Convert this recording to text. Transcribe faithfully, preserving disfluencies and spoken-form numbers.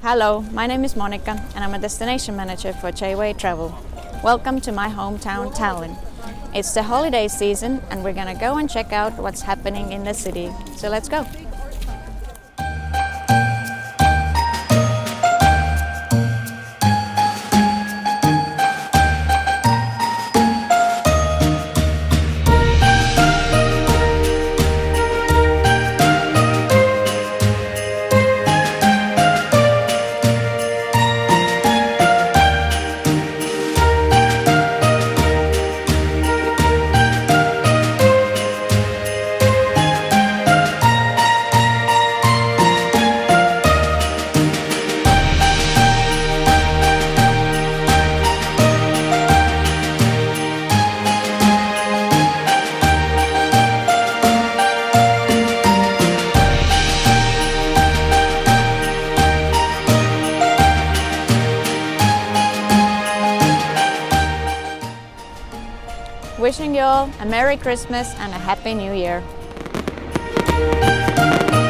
Hello, my name is Moonika and I'm a destination manager for JayWay Travel. Welcome to my hometown Tallinn. It's the holiday season and we're gonna go and check out what's happening in the city. So let's go! Wishing you all a Merry Christmas and a Happy New Year!